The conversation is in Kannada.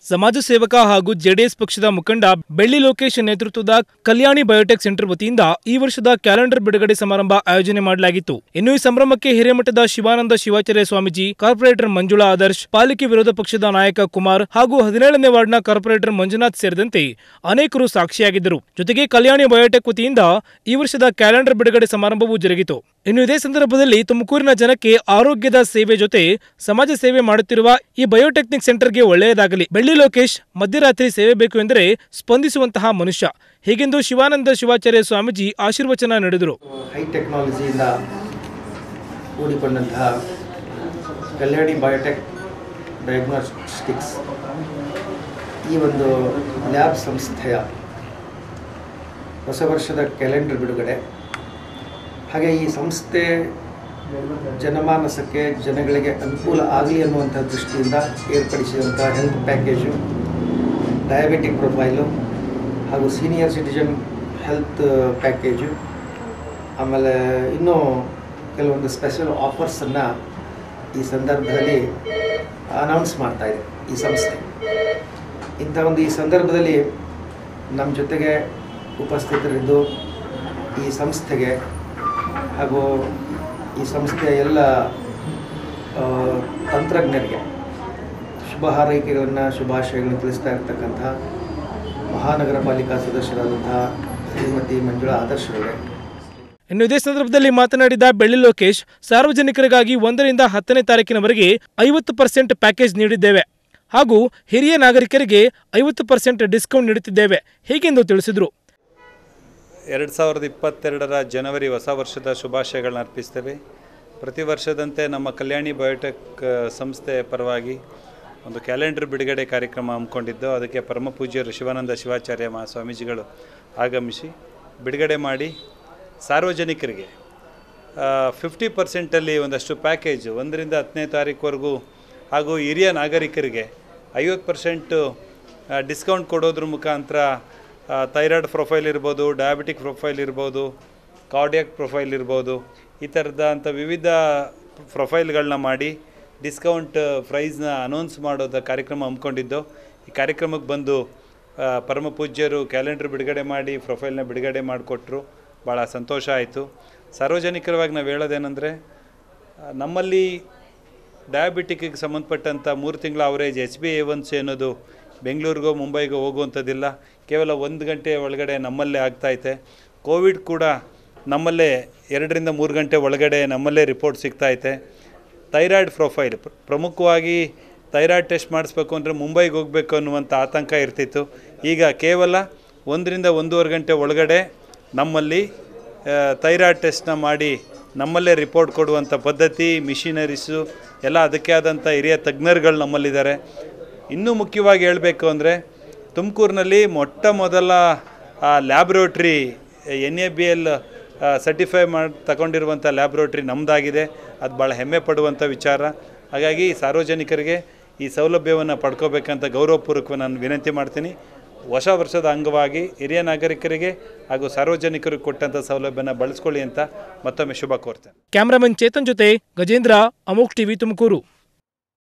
ಸಮಾಜ ಸೇವಕ ಹಾಗೂ ಜೆಡಿಎಸ್ ಪಕ್ಷದ ಮುಖಂಡ ಬೆಳ್ಳಿ ಲೋಕೇಶ್ ನೇತೃತ್ವದ ಕಲ್ಯಾಣಿ ಬಯೋಟೆಕ್ ಸೆಂಟರ್ ವತಿಯಿಂದ ಈ ವರ್ಷದ ಕ್ಯಾಲೆಂಡರ್ ಬಿಡುಗಡೆ ಸಮಾರಂಭ ಆಯೋಜನೆ ಮಾಡಲಾಗಿತ್ತು. ಇನ್ನು ಈ ಸಂಭ್ರಮಕ್ಕೆ ಹಿರೇಮಠದ ಶಿವಾನಂದ ಶಿವಾಚಾರ್ಯ ಸ್ವಾಮೀಜಿ, ಕಾರ್ಪೊರೇಟರ್ ಮಂಜುಳಾ ಆದರ್ಶ್, ಪಾಲಿಕೆ ವಿರೋಧ ಪಕ್ಷದ ನಾಯಕ ಕುಮಾರ್ ಹಾಗೂ 17ನೇ ವಾರ್ಡ್ನ ಕಾರ್ಪೊರೇಟರ್ ಮಂಜುನಾಥ್ ಸೇರಿದಂತೆ ಅನೇಕರು ಸಾಕ್ಷಿಯಾಗಿದ್ದರು. ಜೊತೆಗೆ ಕಲ್ಯಾಣಿ ಬಯೋಟೆಕ್ ವತಿಯಿಂದ ಈ ವರ್ಷದ ಕ್ಯಾಲೆಂಡರ್ ಬಿಡುಗಡೆ ಸಮಾರಂಭವೂ ಜರುಗಿತು. ಇನ್ನು ಇದೇ ಸಂದರ್ಭದಲ್ಲಿ ತುಮಕೂರಿನ ಜನಕ್ಕೆ ಆರೋಗ್ಯದ ಸೇವೆ ಜೊತೆ ಸಮಾಜ ಸೇವೆ ಮಾಡುತ್ತಿರುವ ಈ ಬಯೋಟೆಕ್ನಿಕ್ ಸೆಂಟರ್ಗೆ ಒಳ್ಳೆಯದಾಗಲಿ. ಬೆಳ್ಳಿ ಲೋಕೇಶ್ ಮಧ್ಯರಾತ್ರಿ ಸೇವೆ ಬೇಕು ಎಂದರೆ ಸ್ಪಂದಿಸುವಂತಹ ಮನುಷ್ಯ, ಹೀಗೆಂದು ಶಿವಾನಂದ ಶಿವಾಚಾರ್ಯ ಸ್ವಾಮೀಜಿ ಆಶೀರ್ವಚನ ನೀಡಿದರು. ಹೈ ಟೆಕ್ನಾಲಜಿಯಿಂದ ಕೂಡಿಕೊಂಡಂತಹ ಕಲ್ಯಾಣಿ ಬಯೋಟೆಕ್ ಡಯಾಗ್ನೋಸ್ಟಿಕ್ಸ್ ಈ ಒಂದು ಲ್ಯಾಬ್ ಸಂಸ್ಥೆಯ ಹೊಸ ವರ್ಷದ ಕ್ಯಾಲೆಂಡರ್ ಬಿಡುಗಡೆ, ಹಾಗೆ ಈ ಸಂಸ್ಥೆ ಜನಮಾನಸಕ್ಕೆ ಜನಗಳಿಗೆ ಅನುಕೂಲ ಆಗಲಿ ಅನ್ನುವಂಥ ದೃಷ್ಟಿಯಿಂದ ಏರ್ಪಡಿಸಿದಂಥ ಹೆಲ್ತ್ ಪ್ಯಾಕೇಜು, ಡಯಾಬಿಟಿಕ್ ಪ್ರೊಫೈಲು ಹಾಗೂ ಸೀನಿಯರ್ ಸಿಟಿಜನ್ ಹೆಲ್ತ್ ಪ್ಯಾಕೇಜು, ಆಮೇಲೆ ಇನ್ನೂ ಕೆಲವೊಂದು ಸ್ಪೆಷಲ್ ಆಫರ್ಸನ್ನು ಈ ಸಂದರ್ಭದಲ್ಲಿ ಅನೌನ್ಸ್ ಮಾಡ್ತಾಯಿದೆ ಈ ಸಂಸ್ಥೆ. ಈ ಸಂದರ್ಭದಲ್ಲಿ ನಮ್ಮ ಜೊತೆಗೆ ಉಪಸ್ಥಿತರಿದ್ದು ಈ ಸಂಸ್ಥೆಗೆ ಹಾಗೂ ಈ ಸಂಸ್ಥೆಯ ಎಲ್ಲ ತಂತ್ರಜ್ಞರಿಗೆ ಶುಭ ಹಾರೈಕೆಗಳನ್ನು, ಶುಭಾಶಯಗಳನ್ನು ತಿಳಿಸ್ತಾ ಇರ್ತಕ್ಕಂಥ ಮಹಾನಗರ ಪಾಲಿಕಾ ಸದಸ್ಯರಾದಂತಹ ಶ್ರೀಮತಿ ಮಂಜುಳಾ ಆದರ್ಶ್ ಅವರೇ. ಇನ್ನು ಇದೇ ಸಂದರ್ಭದಲ್ಲಿ ಮಾತನಾಡಿದ ಬೆಳ್ಳಿ ಲೋಕೇಶ್, ಸಾರ್ವಜನಿಕರಿಗಾಗಿ 1ರಿಂದ 10ನೇ ತಾರೀಕಿನವರೆಗೆ 50% ಪ್ಯಾಕೇಜ್ ನೀಡಿದ್ದೇವೆ ಹಾಗೂ ಹಿರಿಯ ನಾಗರಿಕರಿಗೆ 50% ಡಿಸ್ಕೌಂಟ್ ನೀಡುತ್ತಿದ್ದೇವೆ, ಹೀಗೆಂದು ತಿಳಿಸಿದರು. 2022ರ ಜನವರಿ ಹೊಸ ವರ್ಷದ ಶುಭಾಶಯಗಳನ್ನ ಅರ್ಪಿಸ್ತೇವೆ. ಪ್ರತಿ ವರ್ಷದಂತೆ ನಮ್ಮ ಕಲ್ಯಾಣಿ ಬಯೋಟೆಕ್ ಸಂಸ್ಥೆ ಪರವಾಗಿ ಒಂದು ಕ್ಯಾಲೆಂಡರ್ ಬಿಡುಗಡೆ ಕಾರ್ಯಕ್ರಮ ಹಮ್ಮಿಕೊಂಡಿದ್ದು, ಅದಕ್ಕೆ ಪರಮ ಪೂಜ್ಯರು ಶಿವಾನಂದ ಶಿವಾಚಾರ್ಯ ಸ್ವಾಮೀಜಿಗಳು ಆಗಮಿಸಿ ಬಿಡುಗಡೆ ಮಾಡಿ ಸಾರ್ವಜನಿಕರಿಗೆ 50%ಅಲ್ಲಿ ಒಂದಷ್ಟು ಪ್ಯಾಕೇಜ್ 1ರಿಂದ 10ನೇ ತಾರೀಕುವರೆಗೂ ಹಾಗೂ ಹಿರಿಯ ನಾಗರಿಕರಿಗೆ 50% ಡಿಸ್ಕೌಂಟ್ ಕೊಡೋದ್ರ ಮುಖಾಂತರ ಥೈರಾಯ್ಡ್ ಪ್ರೊಫೈಲ್ ಇರ್ಬೋದು, ಡಯಾಬಿಟಿಕ್ ಪ್ರೊಫೈಲ್ ಇರ್ಬೋದು, ಕಾರ್ಡಿಯಾಕ್ ಪ್ರೊಫೈಲ್ ಇರ್ಬೋದು, ಈ ಥರದಂಥ ವಿವಿಧ ಪ್ರೊಫೈಲ್ಗಳನ್ನ ಮಾಡಿ ಡಿಸ್ಕೌಂಟ್ ಪ್ರೈಸ್ನ ಅನೌನ್ಸ್ ಮಾಡೋದ ಕಾರ್ಯಕ್ರಮ ಹಮ್ಮಿಕೊಂಡಿದ್ದು. ಈ ಕಾರ್ಯಕ್ರಮಕ್ಕೆ ಬಂದು ಪರಮ ಪೂಜ್ಯರು ಕ್ಯಾಲೆಂಡರ್ ಬಿಡುಗಡೆ ಮಾಡಿ ಪ್ರೊಫೈಲ್ನ ಬಿಡುಗಡೆ ಮಾಡಿಕೊಟ್ರು. ಭಾಳ ಸಂತೋಷ ಆಯಿತು. ಸಾರ್ವಜನಿಕರವಾಗಿ ನಾವು ಹೇಳೋದೇನೆಂದರೆ, ನಮ್ಮಲ್ಲಿ ಡಯಾಬಿಟಿಕ್ಗೆ ಸಂಬಂಧಪಟ್ಟಂಥ 3 ತಿಂಗಳ ಅವರೇಜ್ HbA1c ಅನ್ನೋದು ಬೆಂಗಳೂರಿಗೋ ಮುಂಬೈಗೋ ಹೋಗುವಂಥದ್ದಿಲ್ಲ, ಕೇವಲ 1 ಗಂಟೆ ಒಳಗಡೆ ನಮ್ಮಲ್ಲೇ ಆಗ್ತಾಯಿದೆ. ಕೋವಿಡ್ ಕೂಡ ನಮ್ಮಲ್ಲೇ 2ರಿಂದ 3 ಗಂಟೆ ಒಳಗಡೆ ನಮ್ಮಲ್ಲೇ ರಿಪೋರ್ಟ್ ಸಿಗ್ತಾಯಿದೆ. ಥೈರಾಯ್ಡ್ ಪ್ರೊಫೈಲ್ ಪ್ರಮುಖವಾಗಿ ಥೈರಾಯ್ಡ್ ಟೆಸ್ಟ್ ಮಾಡಿಸ್ಬೇಕು ಅಂದರೆ ಮುಂಬೈಗೆ ಹೋಗಬೇಕು ಅನ್ನುವಂಥ ಆತಂಕ ಇರ್ತಿತ್ತು. ಈಗ ಕೇವಲ 1ರಿಂದ 1.5 ಗಂಟೆ ಒಳಗಡೆ ನಮ್ಮಲ್ಲಿ ಥೈರಾಯ್ಡ್ ಟೆಸ್ಟ್ನ ಮಾಡಿ ನಮ್ಮಲ್ಲೇ ರಿಪೋರ್ಟ್ ಕೊಡುವಂಥ ಪದ್ಧತಿ, ಮಿಷಿನರೀಸು ಎಲ್ಲ ಅದಕ್ಕೆ ಆದಂಥ ಹಿರಿಯ ತಜ್ಞರುಗಳು ನಮ್ಮಲ್ಲಿದ್ದಾರೆ. ಇನ್ನೂ ಮುಖ್ಯವಾಗಿ ಹೇಳಬೇಕು ಅಂದರೆ, ತುಮಕೂರಿನಲ್ಲಿ ಮೊಟ್ಟ ಮೊದಲ ಲ್ಯಾಬ್ರೋಟ್ರಿ NABL ಸರ್ಟಿಫೈ ತಗೊಂಡಿರುವಂಥ ಲ್ಯಾಬ್ರೋಟ್ರಿ ನಮ್ಮದಾಗಿದೆ. ಅದು ಭಾಳ ಹೆಮ್ಮೆ ಪಡುವಂಥ ವಿಚಾರ. ಹಾಗಾಗಿ ಸಾರ್ವಜನಿಕರಿಗೆ ಈ ಸೌಲಭ್ಯವನ್ನು ಪಡ್ಕೋಬೇಕಂತ ಗೌರವಪೂರ್ವಕ ನಾನು ವಿನಂತಿ ಮಾಡ್ತೀನಿ. ಹೊಸ ವರ್ಷದ ಅಂಗವಾಗಿ ಹಿರಿಯ ನಾಗರಿಕರಿಗೆ ಹಾಗೂ ಸಾರ್ವಜನಿಕರಿಗೆ ಕೊಟ್ಟಂಥ ಸೌಲಭ್ಯನ ಬಳಸ್ಕೊಳ್ಳಿ ಅಂತ ಮತ್ತೊಮ್ಮೆ ಶುಭ ಕೋರ್ತೇನೆ. ಕ್ಯಾಮರಾಮನ್ ಚೇತನ್ ಜೊತೆ ಗಜೇಂದ್ರ, ಅಮೋಕ್ ಟಿವಿ, ತುಮಕೂರು.